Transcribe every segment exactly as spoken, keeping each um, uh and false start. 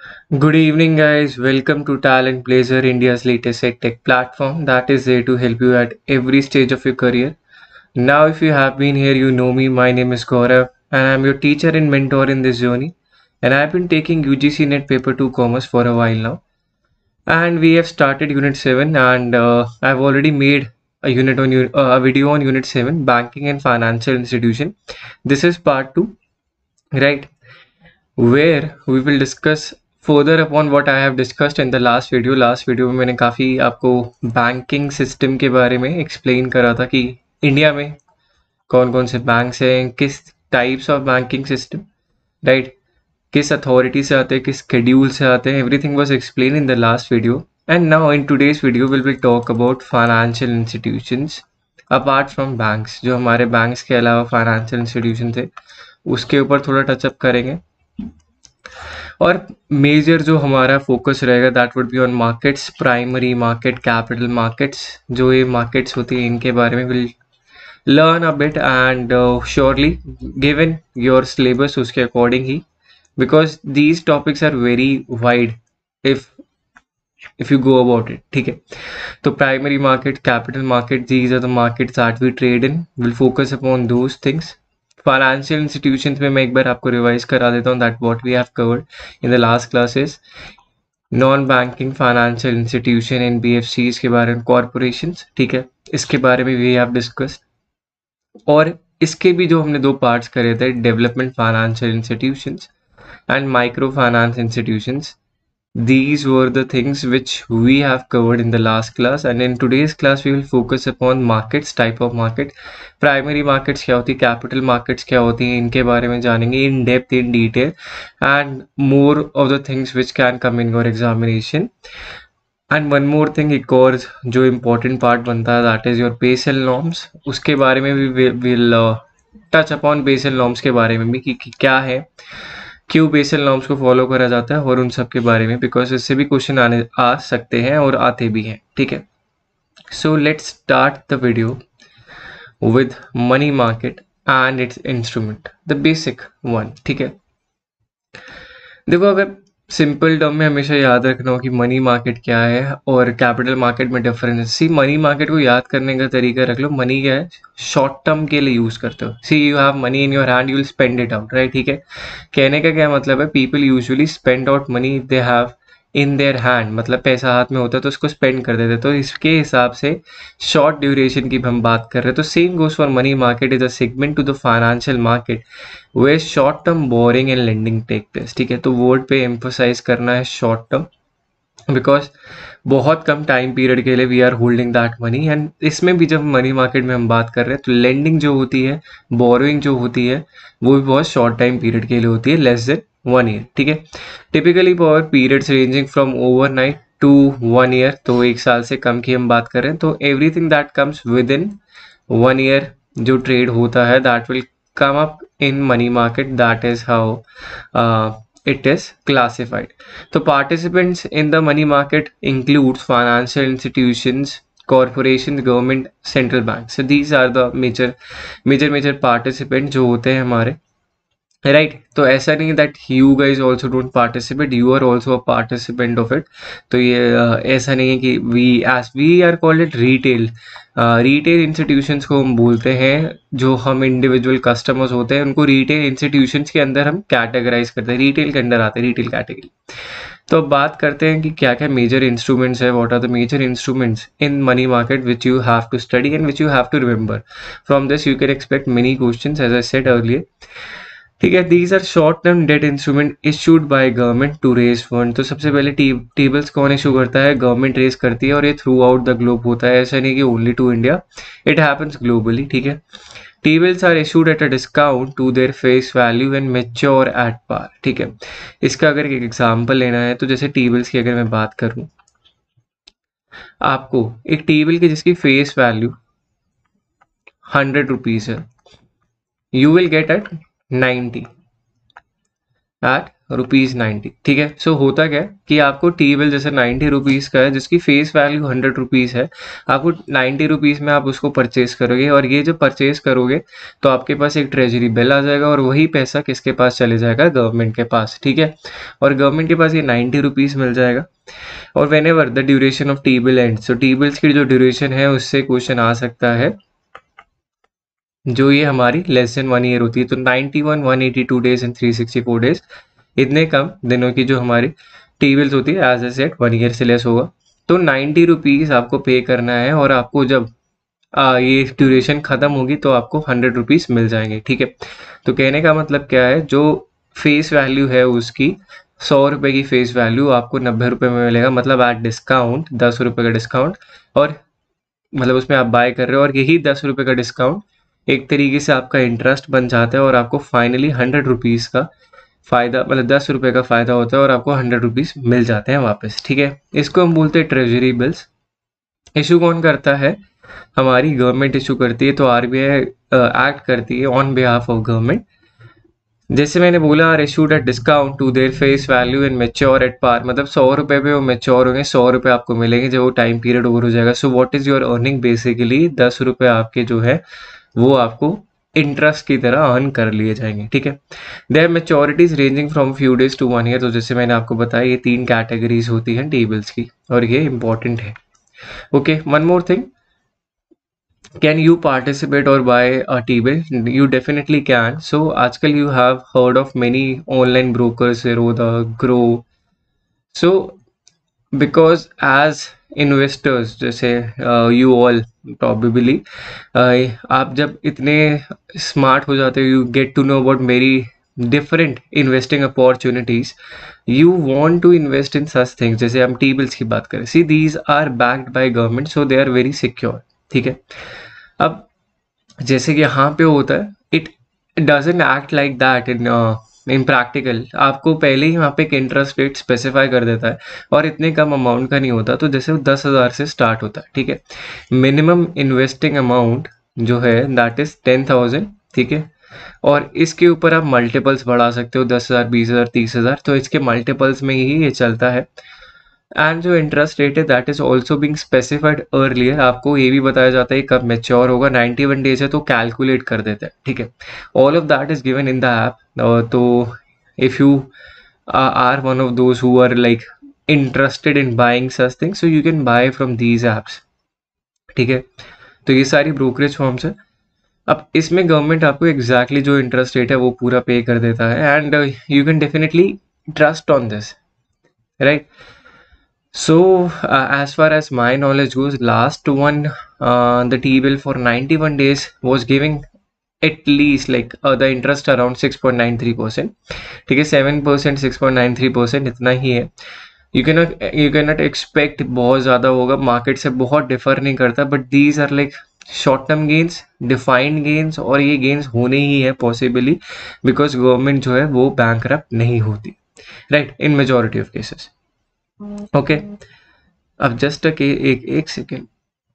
Good evening, guys. Welcome to Talent Blazer, India's latest tech platform that is there to help you at every stage of your career. Now, if you have been here, you know me. My name is Gaurav, and I'm your teacher and mentor in this journey. And I've been taking U G C Net Paper two Commerce for a while now. And we have started Unit seven, and uh, I've already made a unit on uh, a video on Unit seven, Banking and Financial Institution. This is part two, right? Where we will discuss further upon what I have discussed in the last video. Last video में मैंने काफ़ी आपको banking system के बारे में explain करा था कि इंडिया में कौन कौन से बैंक्स हैं, किस types of banking system, right, किस अथॉरिटी से आते हैं, किस शेड्यूल से आते हैं. Everything was explain in the last video. And now in today's video will will talk about financial institutions apart from banks. जो हमारे बैंक्स के अलावा फाइनेंशियल इंस्टीट्यूशन थे उसके ऊपर थोड़ा टचअप करेंगे. और मेजर जो हमारा फोकस रहेगा that would be on markets, primary market, capital markets. जो ये मार्केट्स होती हैं इनके बारे में will learn a bit and surely given your syllabus उसके अकॉर्डिंग ही, because these topics are very wide if if you go about it. ठीक है, तो primary market, capital market, these are the markets that we trade in. We'll focus upon those things. Financial institutions में मैं एक बार आपको revise करा देता हूँ that what we have covered in the last classes. Non banking financial institution N B F Cs के बारे में, कॉरपोरेशंस, ठीक है, इसके बारे में वी हैव डिस्कस्ड. और इसके भी जो हमने दो पार्ट्स करे थे, development financial institutions and micro finance institutions. These were the things which we have covered in the last class, and in today's class we will focus upon markets, type of market. Primary markets क्या होती है, capital markets क्या होती हैं, इनके बारे में जानेंगे in depth, in detail, and more of the things which can come in your examination. And one more thing, एक और जो important part बनता है that is your Basel norms. उसके बारे में भी will uh, touch upon Basel norms के बारे में भी कि, कि क्या है, क्यों बेसल नॉर्म्स को फॉलो करा जाता है और उन सब के बारे में, बिकॉज इससे भी क्वेश्चन आने आ सकते हैं और आते भी हैं. ठीक है, so let's start the video with money market and its instrument, the basic one. ठीक है, देखो अगर सिंपल टर्म में हमेशा याद रखना हो कि मनी मार्केट क्या है और कैपिटल मार्केट में डिफरेंस. सी मनी मार्केट को याद करने का तरीका रख लो. मनी क्या है, शॉर्ट टर्म के लिए यूज करते हो. See you have money in your hand, you will spend it out, right. ठीक है, कहने का क्या मतलब है, people usually spend out money they have in their hand, मतलब पैसा हाथ में होता है तो उसको स्पेंड कर देते. तो इसके हिसाब से शॉर्ट ड्यूरेशन की हम बात कर रहे हैं. तो same goes for money market, is a segment to the financial market where short term borrowing and lending take place. ठीक है, तो वर्ड पे एम्फोसाइज करना है शॉर्ट टर्म, बिकॉज बहुत कम टाइम पीरियड के लिए we are holding that money. And इसमें भी जब मनी मार्केट में हम बात कर रहे हैं तो लेंडिंग जो होती है, बोरोइंग जो होती है, वो भी बहुत शॉर्ट टाइम पीरियड के लिए होती है, लेस देन वन ईयर. ठीक है, typically for periods ranging from overnight to one year, तो एक साल से कम की हम बात कर रहे हैं. तो everything that comes within one year जो ट्रेड होता है that will come up in money market. That is how uh, it is classified. So participants in the money market includes financial institutions, corporations, government, central banks. So these are the major major major participants जो होते हैं हमारे, right right? तो ऐसा नहीं that you guys also don't participate, you are also a participant of it. तो ये uh, ऐसा नहीं है कि we as we are called it retail. Retail institutions को हम बोलते हैं, जो हम इंडिविजुअल कस्टमर्स होते हैं उनको रिटेल इंस्टीट्यूशंस के अंदर हम कैटेगराइज करते हैं, रिटेल के अंदर आते हैं, रिटेल कैटेगरी. तो अब बात करते हैं कि क्या क्या मेजर इंस्ट्रूमेंट्स है, what are the major instruments in money market which you have to study and which you have to remember. From this you can expect many questions as I said earlier. ठीक है, these are short term debt instrument issued by government to raise fund. तो सबसे पहले tables कौन issue करता है, government raise करती है, और ये थ्रू आउट द ग्लोब होता है. ऐसा नहीं कि only to India, it happens globally. ठीक है, T bills are issued at a discount to their face value and mature at par. ठीक है, इसका अगर एक एग्जाम्पल लेना है तो जैसे टेबल्स की अगर मैं बात करूं, आपको एक टेबल की जिसकी फेस वैल्यू हंड्रेड रुपीज है, you will get at ninety at rupees ninety, ठीक है। सो so, होता क्या है कि आपको टी बिल जैसे नाइन्टी रुपीज़ का है जिसकी फेस वैल्यू हंड्रेड रुपीज़ है, आपको नाइन्टी रुपीज़ में आप उसको परचेज करोगे, और ये जब परचेज करोगे तो आपके पास एक ट्रेजरी बिल आ जाएगा और वही पैसा किसके पास चले जाएगा, गवर्नमेंट के पास, ठीक है। और गवर्नमेंट के पास ये नाइन्टी रुपीज़ मिल जाएगा। और whenever the duration of T bill end, so T bills की जो ड्यूरेशन है उससे क्वेश्चन आ सकता है जो ये हमारी लेस देन वन ईयर होती है, तो ninety one, one eighty two days and three sixty four days, इतने कम दिनों की जो हमारी टी बिल्स होती है as a set one year से लेस होगा। तो नाइन्टी रुपीज़ आपको पे करना है, और आपको जब आ, ये ड्यूरेशन ख़त्म होगी तो आपको हंड्रेड रुपीज़ मिल जाएंगे, ठीक है। तो कहने का मतलब क्या है, जो फेस वैल्यू है उसकी सौ रुपये की फेस वैल्यू आपको नब्बे रुपये में मिलेगा, मतलब एट डिस्काउंट दस रुपये का डिस्काउंट, और मतलब उसमें आप बाय कर रहे हो, और यही दस रुपये का डिस्काउंट एक तरीके से आपका इंटरेस्ट बन जाता है, और आपको फाइनली हंड्रेड रुपीज़ का फ़ायदा, मतलब दस रुपये का फ़ायदा होता है, और आपको हंड्रेड रुपीज़ मिल जाते हैं वापस, ठीक है। इसको हम बोलते हैं ट्रेजरी बिल्स। इशू कौन करता है, हमारी गवर्नमेंट इशू करती है, तो आरबीआई एक्ट करती है ऑन बिहाफ ऑफ गवर्नमेंट। जैसे मैंने बोला, are issued at discount to their face value and mature at par, मतलब सौ रुपये पे वो मेच्योर होंगे, सौ रुपये आपको मिलेंगे जब वो टाइम पीरियड ओवर हो जाएगा। So what is your earning, basically दस रुपये आपके जो है वो आपको इंटरेस्ट की तरह अर्न कर लिए जाएंगे, ठीक है। Their maturities ranging from few days to one year, तो जैसे मैंने आपको बताया ये तीन कैटेगरीज होती हैं टी बिल्स की, और ये इंपॉर्टेंट है। Okay, one more thing, can you participate or buy a T-bill? You definitely can. So आजकल you have heard of many online brokers, Zerodha, Grow. So because as investors, जैसे uh, you all probably uh, आप जब इतने smart हो जाते हो, you get to know about very different investing opportunities. You want to invest in such things, जैसे हम T-bills की बात करें, see these are backed by government, so they are very secure, ठीक है। अब जैसे कि यहाँ पे होता है, it doesn't act like that in in practical, आपको पहले ही वहाँ पे एक इंटरेस्ट रेट स्पेसिफाई कर देता है, और इतने कम अमाउंट का नहीं होता, तो जैसे दस हज़ार से स्टार्ट होता है, ठीक है। मिनिमम इन्वेस्टिंग अमाउंट जो है दैट इज टेन थाउजेंड, ठीक है। और इसके ऊपर आप मल्टीपल्स बढ़ा सकते हो, दस हज़ार, बीस हज़ार, तीस हज़ार, तो इसके मल्टीपल्स में ही ये चलता है। एंड जो इंटरेस्ट रेट है that is also being specified earlier, आपको ये भी बताया जाता है कब मेच्योर होगा, नाइन्टी वन डेज है तो कैलकुलेट कर देते हैं, ठीक है। All of that is given in the app. तो if you are one of those who are like interested in buying such things, so you can buy from these apps, ठीक है। तो ये सारी ब्रोकरेज फॉर्म्स है। अब इसमें government आपको एग्जैक्टली जो इंटरेस्ट रेट है वो पूरा पे कर देता है, and you can definitely trust on this, right. So uh, as far as my knowledge goes, last one uh, the T-bill for ninety-one days was giving at least like uh, the interest around six point nine three percent, ठीक है। seven percent, six point nine three percent इतना ही है। You cannot you cannot expect बहुत ज़्यादा होगा, market से बहुत differ नहीं करता, but these are like short term gains, defined gains, और ये गेन्स होने ही है पॉसिबली, बिकॉज गवर्नमेंट जो है वो बैंकरप्ट नहीं होती, right, in majority of cases. Okay, अब जस्ट एक एक सेकेंड,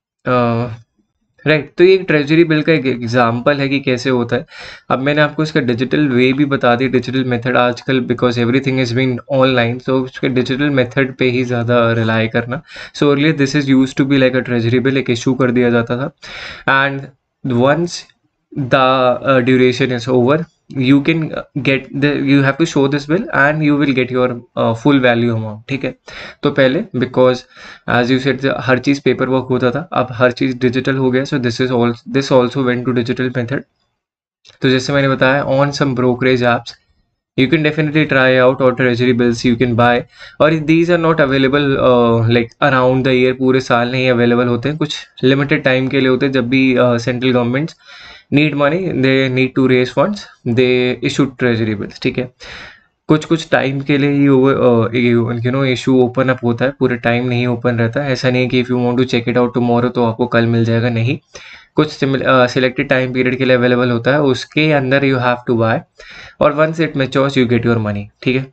राइट। तो ये ट्रेजरी बिल का एक एग्जांपल है कि कैसे होता है। अब मैंने आपको इसका डिजिटल वे भी बता दी, डिजिटल मेथड आजकल, because everything is been online, so उसके डिजिटल मेथड पे ही ज़्यादा रिलाई करना। So earlier this is use to be like a treasury bill, एक इशू कर दिया जाता था, and once the uh, duration is over, you can uh, get the you have to show this bill and you will get your uh, full value amount, ठीक है। तो पहले because as you said हर चीज़ paper work होता था, अब हर चीज़ digital हो गया, so this is all this also went to digital method। तो जैसे मैंने बताया, on some brokerage apps you can definitely try out, or treasury bills you can buy, और these are not available uh, like around the year, पूरे साल नहीं available होते हैं, कुछ लिमिटेड टाइम के लिए होते हैं। जब भी central governments need money, they need to raise funds, they issue treasury bills, ठीक है। कुछ कुछ टाइम के लिए ही you know issue open up होता है, पूरे टाइम नहीं ओपन रहता है। ऐसा नहीं कि if you want to check it out tomorrow तो आपको कल मिल जाएगा, नहीं, कुछ सिलेक्टेड टाइम पीरियड के लिए अवेलेबल होता है, उसके अंदर यू हैव टू बाय, और once it matures you get your money, ठीक है।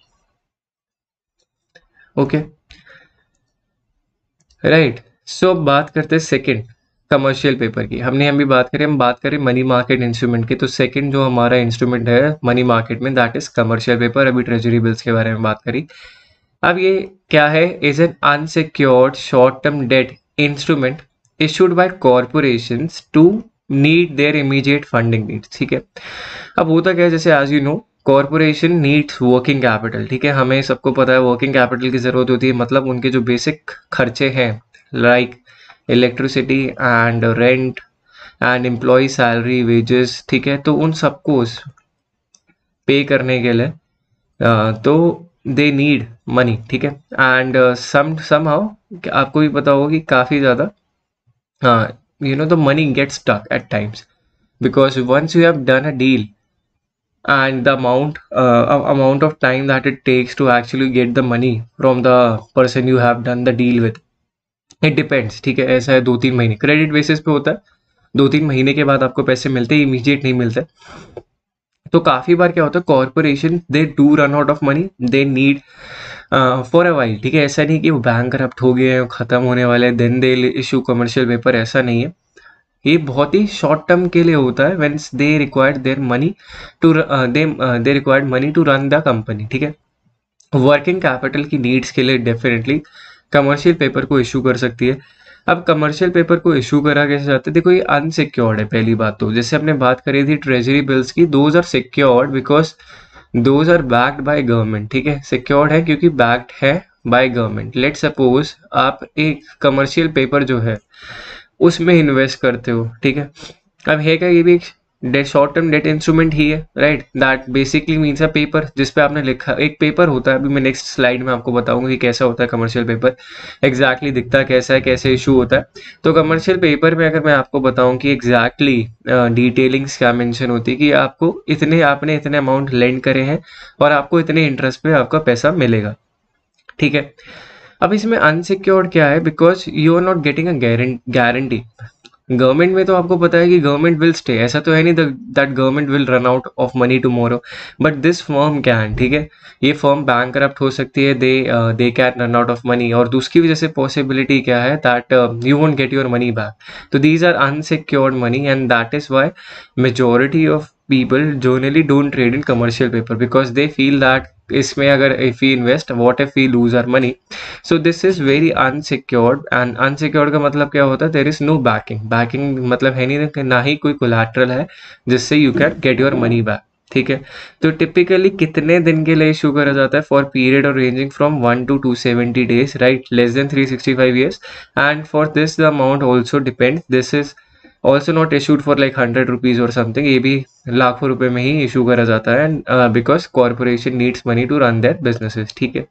Okay, right. सो बात करते हैं सेकेंड, कमर्शियल पेपर की हमने अभी बात करें, हम बात करें मनी मार्केट इंस्ट्रूमेंट की, तो सेकंड जो हमारा इंस्ट्रूमेंट है मनी मार्केट में दैट इज कमर्शियल पेपर। अभी ट्रेजरी बिल्स के बारे में बात करी। अब ये क्या है? Is an unsecured short term debt instrument issued by corporations to need their immediate funding needs. ठीक है, अब होता क्या है, जैसे as you know corporation needs working capital. ठीक है, हमें सबको पता है वर्किंग कैपिटल की जरूरत होती है, मतलब उनके जो बेसिक खर्चे हैं like electricity and rent and employ salary wages, ठीक है, तो उन सबको पे करने के लिए uh, तो दे नीड मनी। ठीक है, एंड सम सम हाउ आपको भी पता होगा कि काफ़ी ज़्यादा you know the money get stuck at times because once you have done a deal and the amount uh, amount of time that it takes to actually get the money from the person you have done the deal with, it depends। ठीक है, ऐसा है दो तीन महीने credit basis पे होता है, दो तीन महीने के बाद आपको पैसे मिलते हैं, इमीडिएट नहीं मिलते। तो काफ़ी बार क्या होता है, corporation they do run out of money, they need for a while. ठीक है, ऐसा नहीं कि वो बैंक करप्ट हो गए हैं, ख़त्म होने वाले then they issue commercial paper, ऐसा नहीं है। ये बहुत ही शॉर्ट टर्म के लिए होता है when they required their money to they they required money to run the company. ठीक है, वर्किंग कैपिटल की नीड्स के लिए डेफिनेटली कमर्शियल पेपर को इशू कर सकती है। अब कमर्शियल पेपर को इशू करा कैसे जाता है? देखो ये अनसिक्योर्ड है पहली बात तो, जैसे हमने बात करी थी ट्रेजरी बिल्स की, those are secured because those are backed by government. ठीक है, सिक्योर्ड है क्योंकि बैक्ड है बाय गवर्नमेंट। लेट सपोज आप एक कमर्शियल पेपर जो है उसमें इन्वेस्ट करते हो। ठीक है, अब है क्या, ये भी एक शॉर्ट टर्म डेट इंस्ट्रूमेंट ही है, right? That basically means a paper जिसपे आपने लिखा, एक पेपर होता है। अभी मैं नेक्स्ट स्लाइड में आपको बताऊंगा कि कैसा होता है कमर्शियल पेपर, एग्जैक्टली दिखता कैसा है, कैसे इशू होता है। तो कमर्शियल पेपर में अगर मैं आपको बताऊं कि एग्जैक्टली डिटेलिंग्स क्या मेंशन होती है कि आपको इतने आपने इतने अमाउंट लेंड करे हैं और आपको इतने इंटरेस्ट पे आपका पैसा मिलेगा। ठीक है, अब इसमें अनसिक्योर्ड क्या है? Because you are not getting a guarantee. Government में तो आपको पता है कि गवर्नमेंट विल स्टे, ऐसा तो है नहीं that government will run out of money tomorrow, but this firm can. ठीक है, ये फर्म बैंक करप्ट हो सकती है, they they can run out of money, और दूसरी वजह से पॉसिबिलिटी क्या है that you won't get your money back. तो these are unsecured money and that is why majority of people generally don't trade in commercial paper because they feel that इसमें अगर if we invest what if we lose our money, so this is very unsecured। and unsecured का मतलब क्या होता है? there is no backing। backing मतलब है नहीं, ना ही कोई collateral है जिससे you can get your money back। ठीक है, तो टिपिकली कितने दिन के लिए इशू करा जाता है? फॉर पीरियड और ranging from one to two seventy days, right, less than three sixty five years, and for this the amount also depend, this is also not issued for like hundred rupees और something, ये भी लाखों रुपए में ही issue करा जाता है, and because corporation needs money to run their businesses. ठीक है,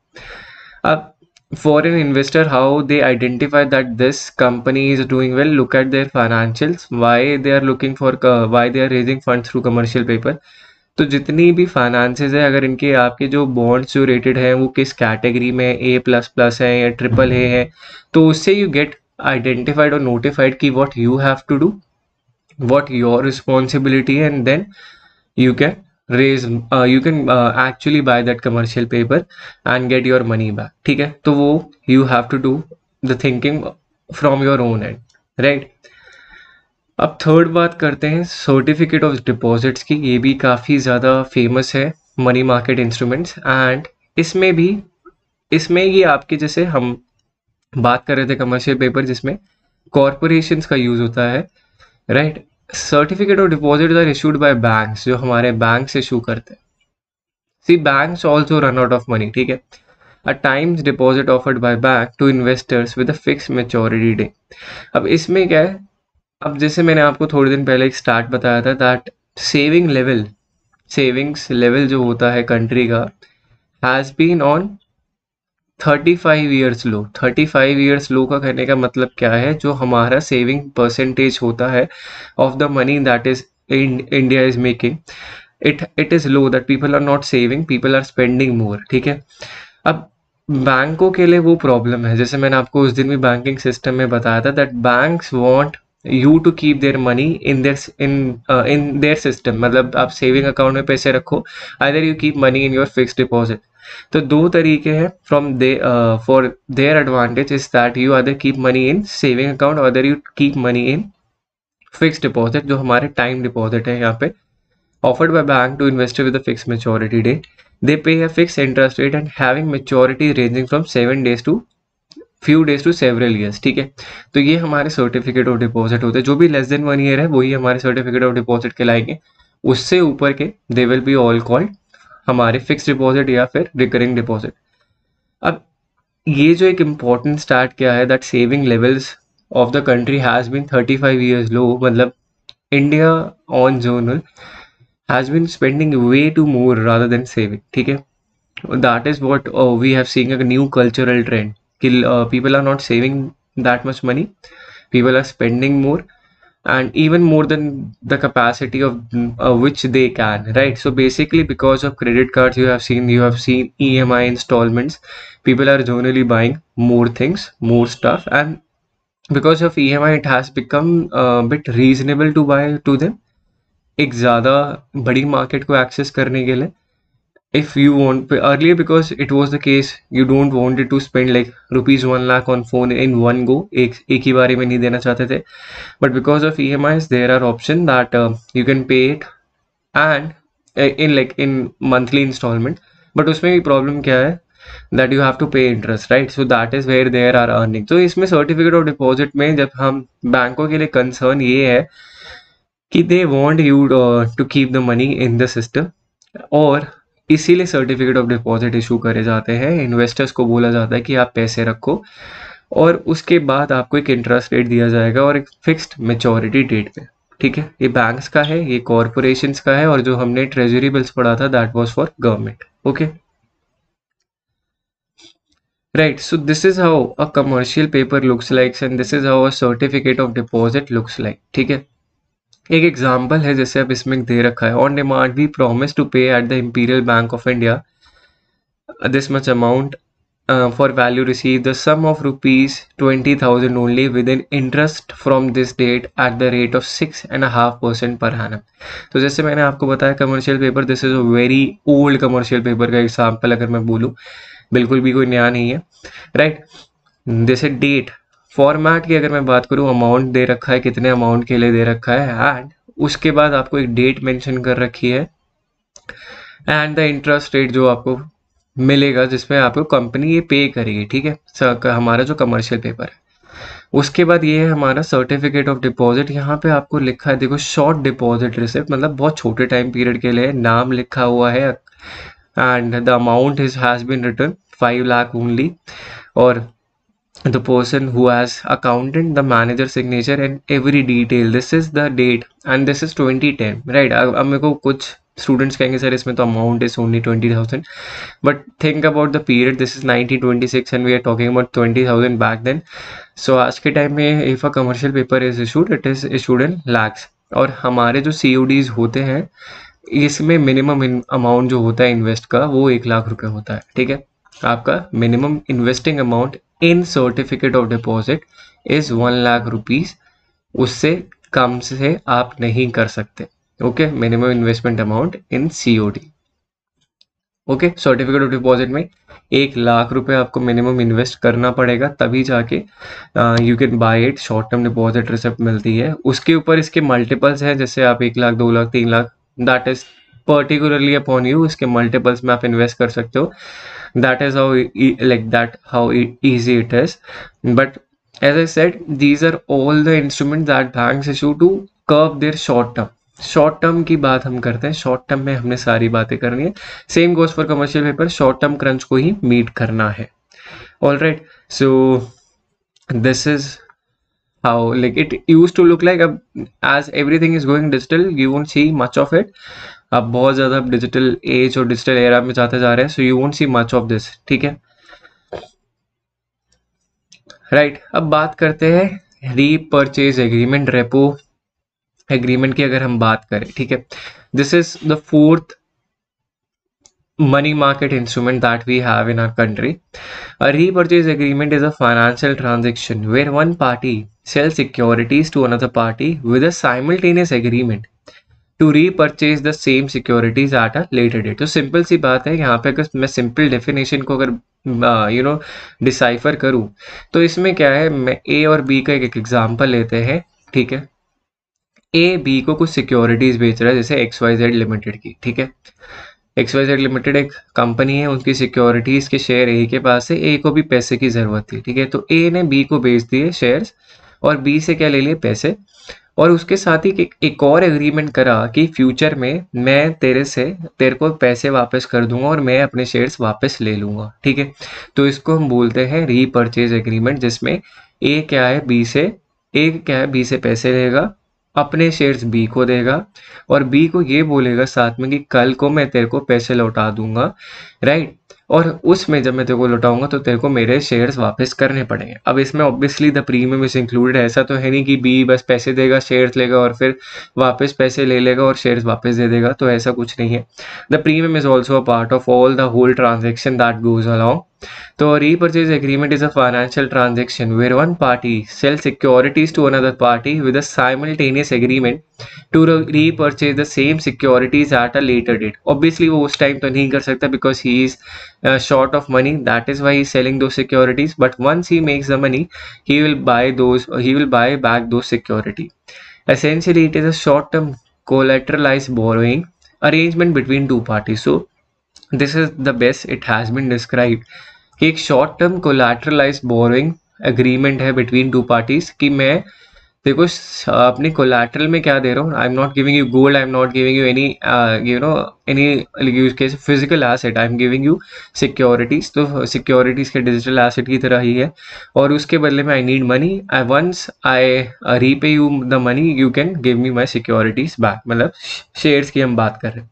अब foreign investor how they identify that this company is doing well, look at their financials, why they are looking for uh, why they are raising funds through commercial paper। तो जितनी भी finances है, अगर इनके आपके जो बॉन्ड्स जो rated है वो किस कैटेगरी में, ए प्लस प्लस है या ट्रिपल ए है, तो उससे यू गेट आइडेंटिफाइड और नोटिफाइड कि what you have to do, what your responsibility, and then you can raise uh, you can uh, actually buy that commercial paper and get your money back। ठीक है, तो वो you have to do the thinking from your own end, right? अब third बात करते हैं certificate of deposits की। ये भी काफ़ी ज़्यादा फेमस है मनी मार्केट इंस्ट्रूमेंट्स, एंड इसमें भी इसमें ये आपके जैसे हम बात कर रहे थे कमर्शियल पेपर जिसमें कॉर्पोरेशंस का यूज़ होता है, right? Certificate of deposit are issued by banks, जो हमारे बैंक्स इशू करते हैं। See banks also run out of money. ठीक है, a times deposit offered by bank to investors with a fix maturity day. अब इसमें क्या है, अब जैसे मैंने आपको थोड़े दिन पहले एक स्टार्ट बताया था that saving level savings level जो होता है कंट्री का has been on thirty five years low. Thirty five years low का कहने का मतलब क्या है? जो हमारा सेविंग परसेंटेज होता है of the money that is India is making, it it is low, that people are not saving, people are spending more. ठीक है, अब बैंकों के लिए वो प्रॉब्लम है, जैसे मैंने आपको उस दिन भी बैंकिंग सिस्टम में बताया था that banks want you to keep their money in their in in their system. मतलब आप सेविंग अकाउंट में पैसे रखो, either you keep money in your fixed deposit. तो दो तरीके हैं from they for their advantage is that you other keep money in saving account और other you keep money in fix deposit, जो हमारे टाइम डिपॉजिट है यहाँ पे offered by bank to investor with a fixed maturity date. They pay a fixed interest rate and having maturity ranging from seven days to few days to several years. ठीक है, तो ये हमारे certificate of deposit होते हैं, जो भी less than one year है वही हमारे सर्टिफिकेट ऑफ डिपॉजिट कहलाएंगे। उससे ऊपर के they will be all called हमारे फिक्स डिपॉजिट या फिर रिकरिंग डिपॉजिट। अब ये जो एक इम्पॉर्टेंट स्टार्ट क्या है, that saving levels of the country has been thirty five years low, मतलब India on zonal has been spending way too more rather than saving. ठीक है, that is what uh, we have seen a new cultural trend कि uh, people are not saving that much money, people are spending more and even more than the capacity of uh, which they can, right? So basically because of credit cards you have seen you have seen E M I installments, people are generally buying more things, more stuff, and because of E M I it has become a bit reasonable to buy to them एक ज़्यादा बड़ी market को access करने के लिए। If you want earlier because it was the case you don't wanted to spend like rupees one lakh on phone in one go, एक एक ही बारे में नहीं देना चाहते थे, but because of E M Is there are option that you can pay it and in like in monthly instalment, but उसमें भी प्रॉब्लम क्या है that you have to pay interest, right? So that is where there are earning. तो इसमें certificate of deposit में जब हम बैंकों के लिए कंसर्न ये है कि they want you to keep the money in the system, और इसीलिए सर्टिफिकेट ऑफ डिपॉजिट इशू करे जाते हैं। इन्वेस्टर्स को बोला जाता है कि आप पैसे रखो और उसके बाद आपको एक इंटरेस्ट रेट दिया जाएगा और एक फिक्स्ड मैच्योरिटी डेट पे। ठीक है, ये बैंक्स का है, ये कॉरपोरेशंस का है, और जो हमने ट्रेजरी बिल्स पढ़ा था that was for government. Okay, right, so this is how a commercial paper looks like and this is how a certificate of deposit looks like. ठीक है, एक एग्जाम्पल है जैसे अब इसमें दे रखा है, on demand we promise to pay at the imperial bank of India this much amount for value receive the sum of rupees twenty thousand only with in interest from this date at the rate of six and half percent per annum. तो जैसे मैंने आपको बताया commercial paper, this is a very old commercial paper का example अगर मैं बोलूँ, बिल्कुल भी कोई नया नहीं है, राइट? जैसे डेट फॉर्मेट की अगर मैं बात करूँ, अमाउंट दे रखा है, कितने अमाउंट के लिए दे रखा है, एंड उसके बाद आपको एक डेट मेंशन कर रखी है एंड द इंटरेस्ट रेट जो आपको मिलेगा जिसमें आपको कंपनी ये पे करेगी। ठीक है, हमारा जो कमर्शियल पेपर है, उसके बाद ये है हमारा सर्टिफिकेट ऑफ डिपॉजिट। यहाँ पे आपको लिखा है, देखो, शॉर्ट डिपॉजिट रिसिप्ट, मतलब बहुत छोटे टाइम पीरियड के लिए, नाम लिखा हुआ है and the amount is has been return five lakh only, और the person who has accountant, the manager signature and every detail, this is the date and this is twenty ten, right? अब मेरे को कुछ स्टूडेंट्स कहेंगे sir इसमें तो amount is only twenty thousand, but think about the period, this is nineteen twenty six and we are talking about twenty thousand back then. So आज के time में if a commercial paper is issued, it is issued in lakhs, और हमारे जो सी ओ डीज होते हैं इसमें minimum amount जो होता है इन्वेस्ट का वो एक लाख रुपये होता है। ठीक है, आपका minimum investing amount in certificate of deposit is one lakh rupees, उससे कम से आप नहीं कर सकते। Okay, minimum investment amount in COD. Okay, certificate of deposit में एक लाख रुपए आपको मिनिमम इन्वेस्ट करना पड़ेगा, तभी जाके you can buy it. Short term deposit receipt मिलती है, उसके ऊपर इसके मल्टीपल्स हैं, जैसे आप एक लाख, दो लाख, तीन lakh, that is particularly upon you, इसके मल्टीपल्स में आप इन्वेस्ट कर सकते हो। That is how e like that how e easy it is, but as I said, these are all the instruments that banks issue to curb their short term. Short term की बात हम करते हैं, short term में हमने सारी बातें करनी है। Same goes for commercial paper, short term crunch को ही मीट करना है। All right, so this is how like it use to look like. अब as everything is going digital, you won't see much of it. अब बहुत ज़्यादा digital age और digital era में जाते जा रहे हैं, so you won't see much of this. ठीक है, राइट right, अब बात करते हैं रीपरचेज एग्रीमेंट, रेपो एग्रीमेंट की अगर हम बात करें। ठीक है, this is the fourth money market instrument that we have in our country. A repurchase agreement is a financial transaction where one party sells securities to another party with a simultaneous agreement to repurchase the same securities at a later date. तो simple सी बात है यहाँ पे, अगर मैं simple definition को अगर यू नो डिसाइफर करूँ तो इसमें क्या है, मैं ए और बी का एक एग्जांपल लेते हैं, ठीक है। ए बी को कुछ सिक्योरिटीज बेच रहा है, जैसे एक्स वाई जेड लिमिटेड की, ठीक है। एक्स वाई जेड लिमिटेड एक कंपनी है, उनकी सिक्योरिटीज के शेयर ए के पास है, ए को भी पैसे की जरूरत थी, ठीक है। तो ए ने बी को बेच दिए शेयर्स और बी से क्या ले लिए, पैसे। और उसके साथ ही एक, एक और एग्रीमेंट करा कि फ्यूचर में मैं तेरे से तेरे को पैसे वापस कर दूंगा और मैं अपने शेयर्स वापस ले लूंगा, ठीक है। तो इसको हम बोलते हैं रीपरचेज एग्रीमेंट, जिसमें ए क्या है बी से ए क्या है बी से पैसे लेगा, अपने शेयर्स बी को देगा और बी को ये बोलेगा साथ में कि कल को मैं तेरे को पैसे लौटा दूंगा, राइट। और उसमें जब मैं तेरे को लौटाऊंगा तो तेरे को मेरे शेयर्स वापस करने पड़ेंगे। अब इसमें obviously the premium is included, ऐसा तो है नहीं कि बी बस पैसे देगा, शेयर्स लेगा और फिर वापस पैसे ले लेगा और शेयर्स वापस दे देगा, तो ऐसा कुछ नहीं है। The premium is also a part of all the whole transaction that goes along. तो a repurchase agreement is a financial transaction where one party sells securities to another party with a simultaneous agreement to re- repurchase the same securities at a later date. Obviously वो उस time तो नहीं कर सकता because he is uh, short of money. That is why he is selling those securities. But once he makes the money, he will buy those. He will buy back those security. Essentially, it is a short-term collateralized borrowing arrangement between two parties. So this is the best it has been described कि एक short term collateralize borrowing agreement है between two parties, कि मैं देखो अपनी collateral में क्या दे रहा हूँ, I am not giving you gold, I am not giving you any you know any use case physical asset, I am giving you securities. तो सिक्योरिटीज के डिजिटल एसेट की तरह ही है और उसके बदले में I need money, I once I repay you the money you can give me my securities back, मतलब शेयर्स की हम बात कर रहे हैं,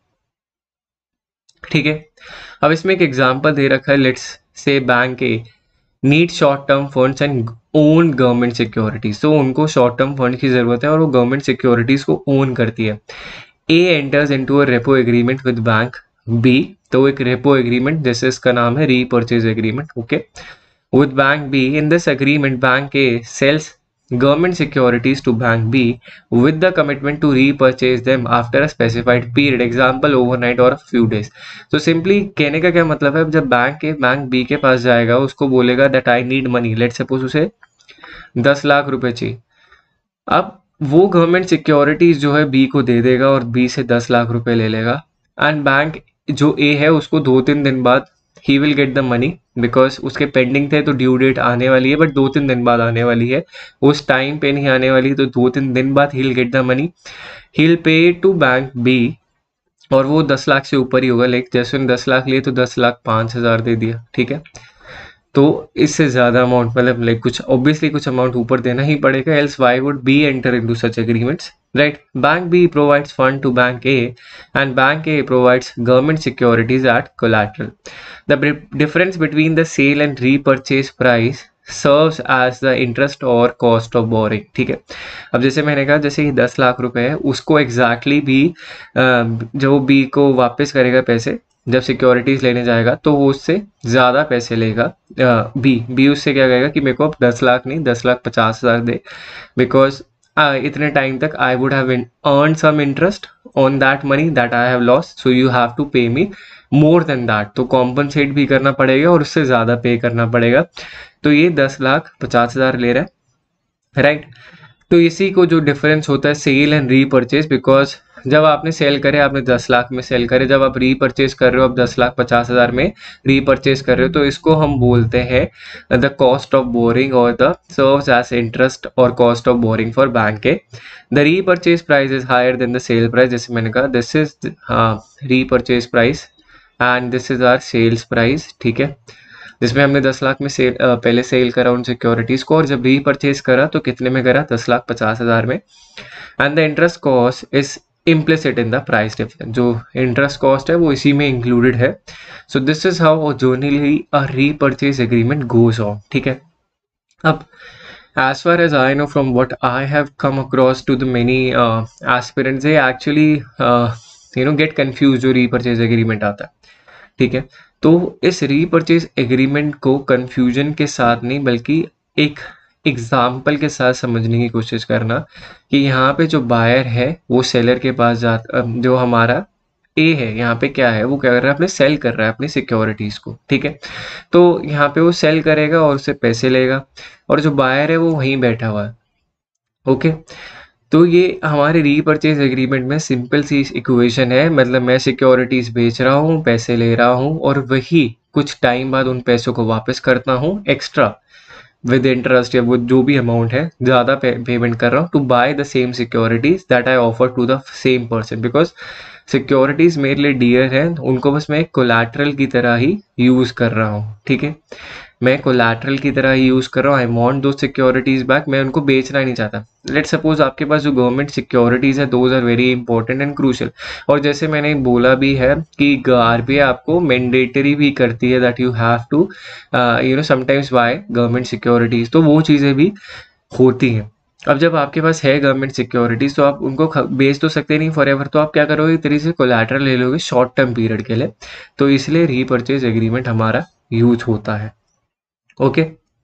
ठीक है। अब इसमें एक एग्जांपल दे रखा है, let's say bank A need short term funds and own government securities. तो उनको शॉर्ट टर्म फंड की जरूरत है और वो गवर्नमेंट सिक्योरिटीज को ओन करती है। A enters into a repo agreement with bank B. तो एक रेपो एग्रीमेंट, जैसे इसका नाम है repurchase agreement, okay, with bank B. In this agreement bank A sells government securities to bank B with the commitment to repurchase them after a specified period, example overnight or a few days. तो simply कहने का क्या मतलब है, जब bank के bank B के पास जाएगा, उसको बोलेगा that I need money, let suppose उसे दस लाख रुपए चाहिए। अब वो गवर्नमेंट सिक्योरिटीज जो है बी को दे देगा और बी से दस लाख रुपए ले लेगा एंड बैंक जो ए है उसको दो तीन दिन बाद he will get the money, because उसके पेंडिंग थे तो ड्यू डेट आने वाली है, बट दो तीन दिन बाद आने वाली है, उस टाइम पे नहीं आने वाली, तो दो तीन दिन बाद he will get the money, he will pay to bank B और वो दस लाख से ऊपर ही होगा। लाइक जैसे उन्होंने दस लाख लिए तो दस लाख पाँच हजार दे दिया, ठीक है। तो इससे ज़्यादा अमाउंट मतलब लाइक कुछ ऑब्वियसली कुछ अमाउंट ऊपर देना ही पड़ेगा, else why would B enter into such agreements, right? Bank B provides fund to Bank A and Bank A provides government securities at collateral. The difference between the sale and repurchase price serves as the interest or cost of borrowing, ठीक है। अब जैसे मैंने कहा, जैसे ये दस लाख रुपए है, उसको एग्जैक्टली exactly भी जो बी को वापस करेगा पैसे जब सिक्योरिटीज लेने जाएगा, तो वो उससे ज़्यादा पैसे लेगा। बी बी उससे क्या कहेगा कि मेरे को अब दस लाख नहीं दस लाख पचास हज़ार दे, बिकॉज Uh, इतने टाइम तक I would have earned some interest on that money that I have lost, so you have to pay me more than that. तो कॉम्पनसेट भी करना पड़ेगा और उससे ज़्यादा पे करना पड़ेगा। तो ये दस लाख पचास हज़ार ले रहा है, राइट। तो इसी को जो डिफरेंस होता है सेल एंड रीपरचेज, बिकॉज जब आपने सेल करे आपने दस लाख में सेल करे, जब आप रीपरचेज कर रहे हो आप दस लाख पचास हज़ार में रीपरचेज कर रहे हो, तो इसको हम बोलते हैं द कॉस्ट ऑफ बोरिंग और द सर्व्स एज इंटरेस्ट और cost of borrowing for bank A. The repurchase price is higher than the sale price, जैसे मैंने कहा this is repurchase price and this is our sales price, ठीक है, जिसमें हमने दस लाख में सेल पहले सेल करा उन सिक्योरिटीज को और जब रीपरचेज करा तो कितने में करा, दस लाख पचास हज़ार में। And the interest cost is implicit in the price difference, जो इंटरेस्ट कॉस्ट है वो इसी में इंक्लूडेड है। So this is how generally a repurchase agreement goes on, ठीक है। अब as far as I know from what I have come across to the many uh, aspirants, they actually uh, you know get confused जो repurchase agreement आता है, ठीक है। तो इस रीपरचेज एग्रीमेंट को कंफ्यूजन के साथ नहीं बल्कि एक एग्जाम्पल के साथ समझने की कोशिश करना कि यहाँ पे जो बायर है वो सेलर के पास जाता, जो हमारा ए है यहाँ पे क्या है, वो क्या कर रहा है, अपने सेल कर रहा है अपनी सिक्योरिटीज को, ठीक है। तो यहाँ पे वो सेल करेगा और उससे पैसे लेगा, और जो बायर है वो वहीं बैठा हुआ है। ओके, तो ये हमारे रीपर्चेज एग्रीमेंट में सिंपल सी इक्वेशन है, मतलब मैं सिक्योरिटीज बेच रहा हूँ, पैसे ले रहा हूँ, और वही कुछ टाइम बाद उन पैसों को वापस करता हूँ एक्स्ट्रा विद इंटरेस्ट, या वो जो भी अमाउंट है ज़्यादा पेमेंट कर रहा हूँ to buy the same securities that I offer to the same person, because securities मेरे लिए डियर है, उनको बस मैं कोलैटरल की तरह ही यूज़ कर रहा हूँ, ठीक है। मैं कोलैटरल की तरह ही यूज़ कर रहा हूँ, I want the securities back, मैं उनको बेचना नहीं चाहता। लेट सपोज आपके पास जो गवर्नमेंट सिक्योरिटीज है, those are very important and crucial, और जैसे मैंने बोला भी है कि आरबीआई आपको मैंडेटरी भी करती है that you have to you know sometimes buy government securities, तो वो चीज़ें भी होती हैं। अब जब आपके पास है गवर्नमेंट सिक्योरिटीज, तो आप उनको बेच तो सकते नहीं फॉर एवर, तो आप क्या करोगे, एक तरीके से कोलैटरल ले लोगे शॉर्ट टर्म पीरियड के लिए, तो इसलिए रीपर्चेज एग्रीमेंट हमारा यूज होता है। ओके,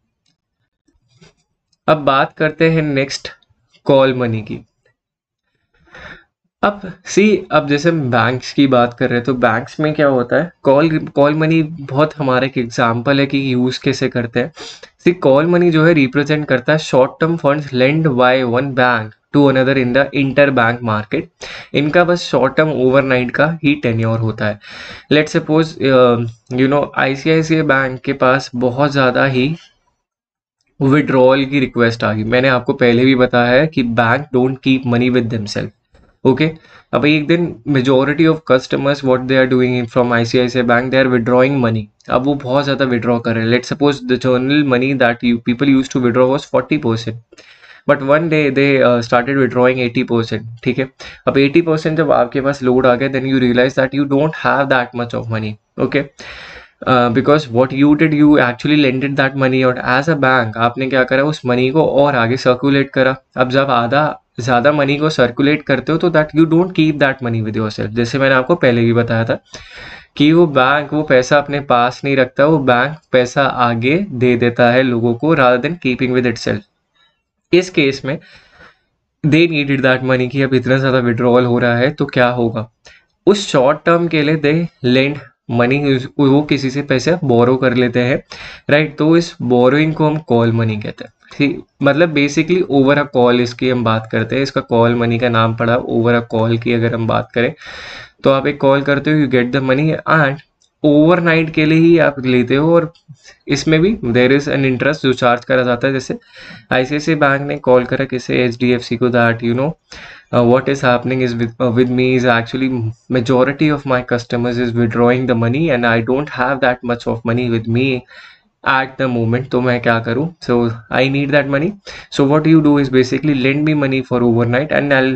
अब बात करते हैं नेक्स्ट कॉल मनी की। अब सी, अब जैसे हम बैंक्स की बात कर रहे हैं, तो बैंक्स में क्या होता है, कॉल कॉल मनी बहुत हमारा एक एग्जांपल है कि यूज कैसे करते हैं। सी, कॉल मनी जो है रिप्रेजेंट करता है short term funds lend by one bank to another in the inter bank market. इनका बस शॉर्ट टर्म ओवरनाइट का ही टेन्योर होता है। Let suppose you know ICICI bank के पास बहुत ज़्यादा ही विड्रॉल की रिक्वेस्ट आ गई। मैंने आपको पहले भी बताया है कि bank don't keep money with themself, okay. अब एक दिन majority of customers what they are doing from ICICI bank, they are withdrawing money. अब वो बहुत ज़्यादा विड्रॉ कर रहे हैं। Let suppose the general money that you people use to withdraw was forty percent, but one day they started withdrawing eighty percent, ठीक है। अब एटी परसेंट जब आपके पास लोड आ गया, then you realise that you don't have that much of money, okay. Because what you did, you actually lended that money, और as a bank आपने क्या करा, उस मनी को और आगे सर्कुलेट करा। अब जब आधा ज़्यादा मनी को सर्कुलेट करते हो, तो that you don't keep that money with yourself. जैसे मैंने आपको पहले भी बताया था कि वो बैंक वो पैसा अपने पास नहीं रखता, वो बैंक पैसा आगे दे देता है लोगों को rather than keeping with itself. इस केस में दे नीडेड दैट मनी की अब इतना ज़्यादा विड्रॉल हो रहा है, तो क्या होगा, उस शॉर्ट टर्म के लिए दे लेंड मनी, वो किसी से पैसे बोरो कर लेते हैं, राइट। तो इस बोरोइंग को हम कॉल मनी कहते हैं, ठीक। मतलब बेसिकली ओवर अ कॉल इसकी हम बात करते हैं, इसका कॉल मनी का नाम पड़ा ओवर अ कॉल की। अगर हम बात करें तो आप एक कॉल करते हो, you get the money and overnight के लिए ही आप लेते हो, और इसमें भी देयर इज एन इंटरेस्ट जो चार्ज करा जाता है। जैसे आईसीआईसीआई बैंक ने कॉल करा किसे, एचडीएफसी को, that you know what is happening is with uh, with me is actually majority of my customers is withdrawing the money and I don't have that much of money with me at the moment, तो मैं क्या करूँ, so I need that money, so what you do is basically lend me money for overnight and I'll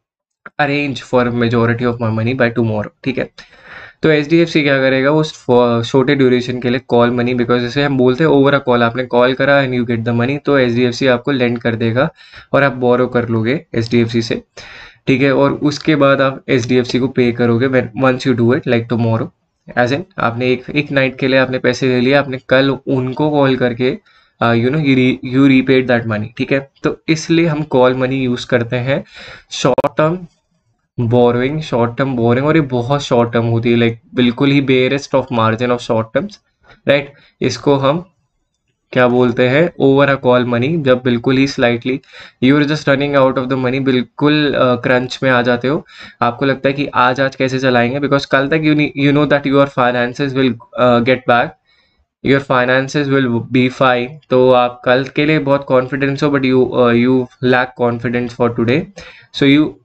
arrange for majority of my money by tomorrow, ठीक है। तो H D F सी क्या करेगा, उस छोटे ड्यूरेशन के लिए कॉल मनी, बिकॉज जैसे हम बोलते हैं ओवर अ कॉल, आपने कॉल करा and you get the money, तो एच डी एफ सी आपको लेंड कर देगा और आप बोरो कर लोगे एच डी एफ सी से, ठीक है। और उसके बाद आप एच डी एफ सी को पे करोगे when once you do it like tomorrow, as an आपने एक एक नाइट के लिए आपने पैसे ले लिए, आपने कल उनको कॉल करके you know you repaid that money, ठीक है। तो इसलिए हम कॉल मनी यूज करते हैं short term borrowing, short term boring, और ये बहुत शॉर्ट टर्म होती है, लाइक बिल्कुल ही barest of margin of short terms, right. इसको हम क्या बोलते हैं, ओवर अ कॉल मनी, जब बिल्कुल ही slightly you are just running out of the money, बिल्कुल क्रंच uh, में आ जाते हो, आपको लगता है कि आज आज कैसे चलाएंगे, बिकॉज कल तक you you know that your finances will get back, your finances will be fine, तो आप कल के लिए बहुत कॉन्फिडेंस हो, but you you lack confidence for today, so you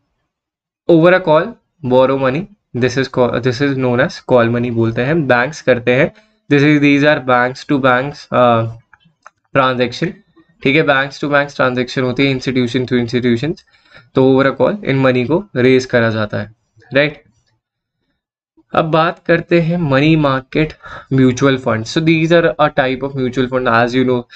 over a call borrow money, this is this is known as call money बोलते हैं, banks करते हैं। This is these are banks to banks transaction, ठीक है। Banks to banks transaction होती है institution to institution, तो over a call इन मनी को रेज करा जाता है, राइट। अब बात करते हैं money market mutual fund. So these are a type of mutual fund as you know.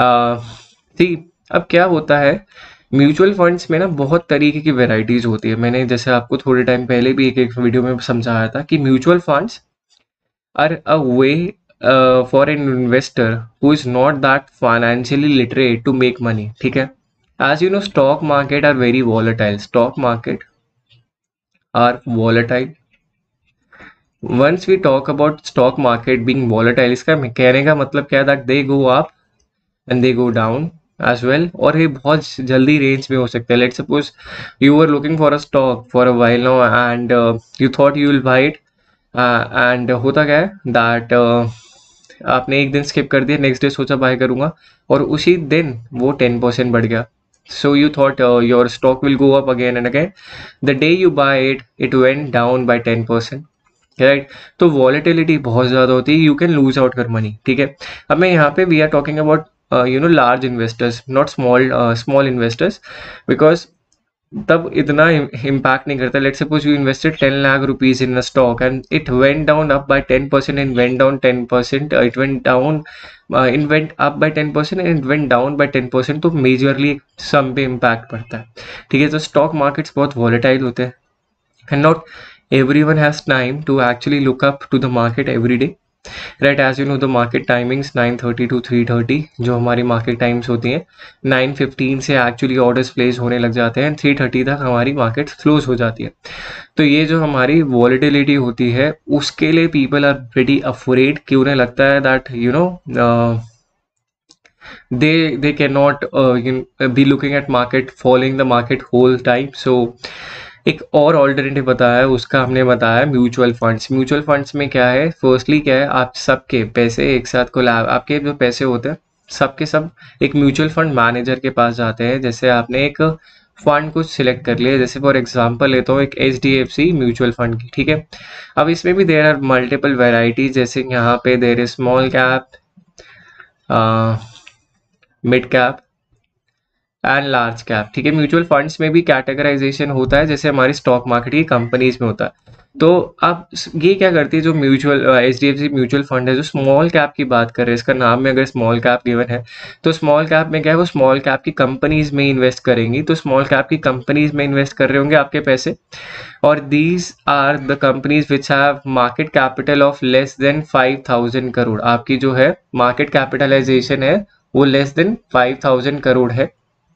See, अब क्या होता है, म्यूचुअल फंड्स में ना बहुत तरीके की वेराइटीज होती है। मैंने जैसे आपको थोड़े टाइम पहले भी एक एक वीडियो में समझाया था कि mutual funds are a way for an investor who is not that financially literate to make money, ठीक है. As you know stock market are very volatile, stock market are volatile. Once we talk about stock market being volatile, इसका कहने का मतलब क्या है, that they go up and they go down as well, और ये बहुत जल्दी रेंज में हो सकते हैं. Let's suppose you are looking for a stock for a while now and you thought you will buy it, and होता क्या है दैट आपने एक दिन स्किप कर दिया, नेक्स्ट डे सोचा बाय करूंगा और उसी दिन वो टेन परसेंट बढ़ गया. So you thought your stock will go up again and again. The day you buy it it went down by ten percent, right. तो वॉलेटिलिटी बहुत ज़्यादा होती है, यू कैन लूज आउट कर मनी, ठीक है. अब मैं यहाँ पे we are talking about you know large investors, not small small investors, because तब इतना इम्पैक्ट नहीं करता. Let's suppose you invested ten lakh rupees in a stock and it went down up by ten percent and went down ten percent, it went down in went up by ten percent and it went down by ten percent, तो majorly some पे impact पड़ता है, ठीक है. तो stock markets बहुत volatile होते हैं and not everyone has time to actually look up to the market every day, right. As you know the market timings nine thirty to three thirty जो हमारी मार्केट टाइम्स होती हैं, nine fifteen से actually orders place होने लग जाते हैं, three thirty तक हमारी मार्केट क्लोज हो जाती है. तो ये जो हमारी वॉलेटिलिटी होती है उसके लिए पीपल आर प्रीटी अफ्रेड कि उन्हें लगता है that you know they they cannot uh, you know, be looking at market, following the market whole time. So एक और ऑल्टरनेटिव बताया है, उसका हमने बताया म्यूचुअल फंड्स. म्यूचुअल फंड्स में क्या है, फर्स्टली क्या है, आप सबके पैसे एक साथ को लाभ, आपके जो पैसे होते हैं सबके सब एक म्यूचुअल फंड मैनेजर के पास जाते हैं. जैसे आपने एक फंड को सिलेक्ट कर लिया, जैसे फॉर एग्जांपल लेता हूँ एक H D F C mutual fund की, ठीक है. अब इसमें भी देर आर मल्टीपल वेराइटीज, जैसे यहाँ पे there is small cap, mid cap and large cap, ठीक है. म्यूचुअल फंड्स में भी कैटेगराइजेशन होता है जैसे हमारी स्टॉक मार्केट की कंपनीज में होता है. तो अब ये क्या करती है, जो mutual H D F C mutual fund है जो स्मॉल कैप की बात कर रहे हैं, इसका नाम में अगर स्मॉल कैप गिवन है तो स्मॉल कैप में क्या है, वो स्मॉल कैप की कंपनीज में इन्वेस्ट करेंगी. तो स्मॉल कैप की कंपनीज में इन्वेस्ट कर रहे होंगे आपके पैसे, और these are the companies which have market capital of less than five thousand crore. आपकी जो है मार्केट कैपिटलाइजेशन है वो less than five thousand crore है.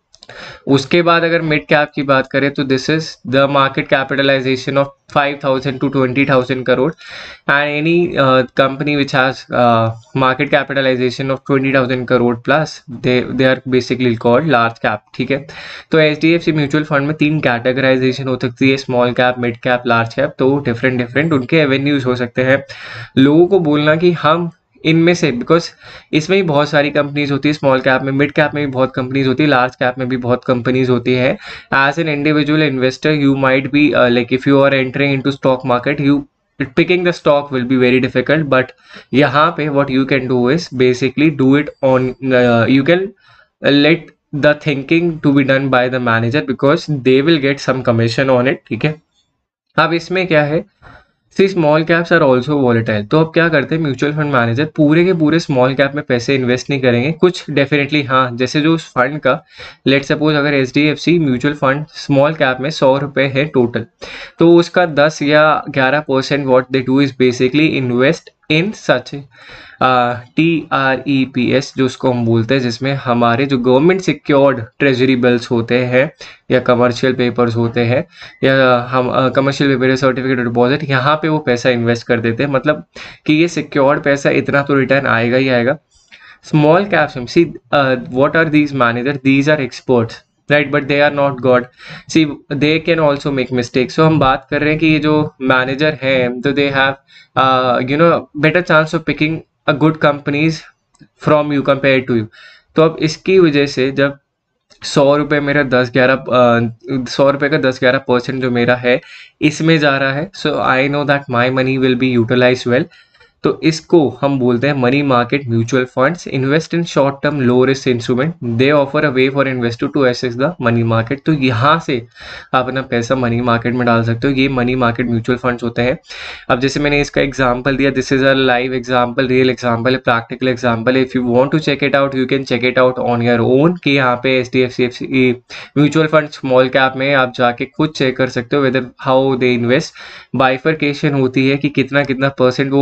उसके बाद अगर मिड कैप की बात करें तो this is the market capitalization of five thousand to twenty thousand crore, and any company which has market capitalization of twenty thousand crore plus they they are basically called large cap, ठीक है. तो H D F C mutual fund में तीन categorization हो सकती है, small cap, mid cap, large cap. तो different different उनके एवेन्यूज हो सकते हैं. लोगों को बोलना कि हम इनमें से, बिकॉज इसमें भी बहुत सारी कंपनीज होती है, स्मॉल कैप में, मिड कैप में भी बहुत कंपनीज होती है, लार्ज कैप में भी बहुत कंपनीज होती है. As an individual investor you might be like if you are entering into stock market, you picking the stock will be very difficult, but यहाँ पे what you can do is basically do it on uh, you can let the thinking to be done by the manager because they will get some commission on it, ठीक है. अब इसमें क्या है, see small caps are also volatile. तो अब क्या करते हैं म्यूचुअल फंड मैनेजर, पूरे के पूरे स्मॉल कैप में पैसे इन्वेस्ट नहीं करेंगे, कुछ डेफिनेटली हाँ, जैसे जो उस फंड का लेट सपोज अगर H D F C mutual fund small cap में सौ रुपये है टोटल, तो उसका दस या ग्यारह percent what they do is basically invest in such T R E P S जो उसको हम बोलते हैं, जिसमें हमारे जो गवर्नमेंट सिक्योर्ड ट्रेजरी बिल्स होते हैं या कमर्शियल पेपर्स होते हैं या हम कमर्शियल पेपर सर्टिफिकेट डिपॉजिट, यहाँ पे वो पैसा इन्वेस्ट कर देते हैं. मतलब कि ये सिक्योर्ड पैसा इतना तो रिटर्न आएगा ही आएगा. स्मॉल कैप्स में see what are these manager, these are experts, right, but they are not god. See they can also make mistakes. So हम बात कर रहे हैं कि ये जो मैनेजर हैं तो they have you know better chance of picking a good companies from you compare to you. तो अब इसकी वजह से जब सौ रुपये मेरा दस ग्यारह सौ रुपये का दस ग्यारह परसेंट जो मेरा है इसमें जा रहा है, so I know that my money will be utilise well. तो इसको हम बोलते हैं money market mutual funds invest in short term low risk instrument, they offer a way for investor to access the money market. तो यहाँ से आप अपना पैसा मनी मार्केट में डाल सकते हो, ये मनी मार्केट म्यूचुअल फंड्स होते हैं. अब जैसे मैंने इसका एग्जांपल दिया, this is a live example, real example है, प्रैक्टिकल एग्जांपल है. If you want to check it out you can check it out on your own कि यहाँ पे H D F C mutual fund small cap में आप जाके खुद check कर सकते हो whether how they invest. Bifurcation होती है कि कितना कितना परसेंट वो पैसा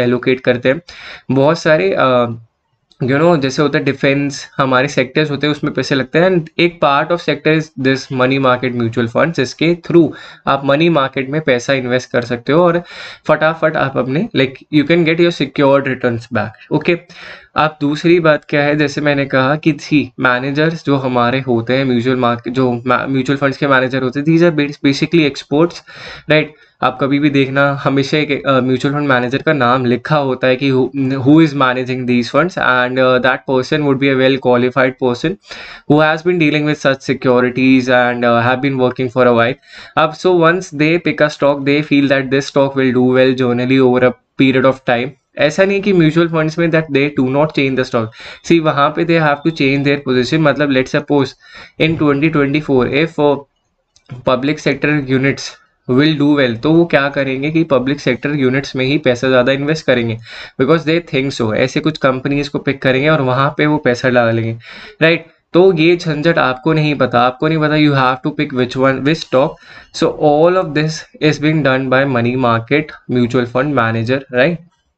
एलोकेट करते हैं। बहुत सारे यू you नो know, जैसे होता है डिफेंस, हमारे सेक्टर्स होते हैं उसमें पैसे लगते हैं, एंड एक part of sector is this money market mutual funds, जिसके थ्रू आप मनी मार्केट में पैसा इन्वेस्ट कर सकते हो और फटाफट आप अपने like you can get your secured returns back. Okay, अब दूसरी बात क्या है, जैसे मैंने कहा कि थी मैनेजर्स जो हमारे होते हैं म्यूचुअल मार्केट, जो म्यूचुअल फंड्स के मैनेजर होते हैं, these are basically experts, right. आप कभी भी देखना हमेशा एक म्यूचुअल फंड मैनेजर का नाम लिखा होता है कि who is managing these funds, and that person would be a well qualified person who has been dealing with such securities and uh, have been working for a while. Up so once they pick a stock, they feel that this stock will do well generally over a period of time. ऐसा नहीं कि mutual funds में that they do not change the stock, see वहाँ पे they have to change their position. मतलब let suppose in twenty twenty four if public sector units will do well, तो वो क्या करेंगे कि पब्लिक सेक्टर यूनिट्स में ही पैसा ज़्यादा इन्वेस्ट करेंगे, बिकॉज दे थिंक सो। ऐसे कुछ कंपनीज को पिक करेंगे और वहाँ पे वो पैसा डालेंगे, राइट। तो ये झंझट आपको नहीं पता, आपको नहीं पता you have to pick which one which stock. So all of this is being done by money market mutual fund manager, right.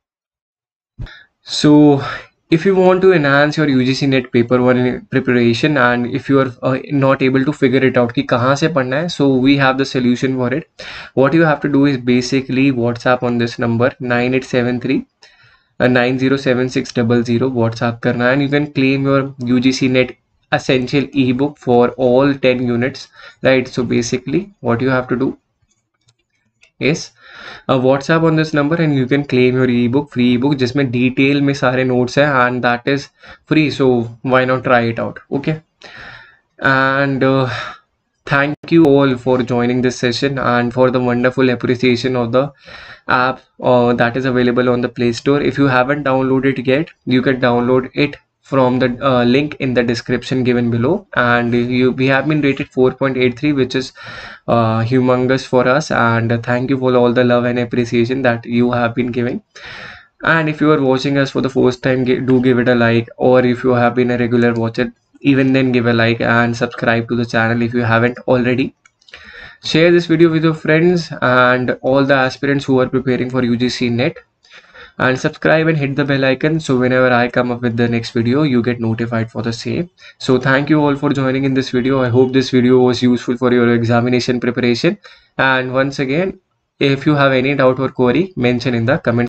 So if you want to enhance your U G C Net paper one preparation, and if you are uh, not able to figure it out कि कहाँ से पढ़ना है, so we have the solution for it. What you have to do is basically WhatsApp on this number nine eight seven three nine zero seven six zero zero WhatsApp करना, and you can claim your U G C Net essential ebook for all ten units, right? So basically what you have to do is uh, WhatsApp on this number and you can claim your ebook, free ebook, जिसमें detail में सारे notes हैं, and that is free, so why not try it out? Okay, and uh, thank you all for joining this session and for the wonderful appreciation of the app uh, that is available on the Play Store. If you haven't downloaded it yet, you can download it from the uh, link in the description given below, and you we have been rated four point eight three, which is uh, humongous for us, and thank you for all the love and appreciation that you have been giving. And if you are watching us for the first time, do give it a like, or if you have been a regular watcher, even then give a like and subscribe to the channel if you haven't already. Share this video with your friends and all the aspirants who are preparing for U G C Net, and subscribe and hit the bell icon, so whenever I come up with the next video you get notified for the same. So thank you all for joining in this video. I hope this video was useful for your examination preparation, and once again, if you have any doubt or query, mention in the comment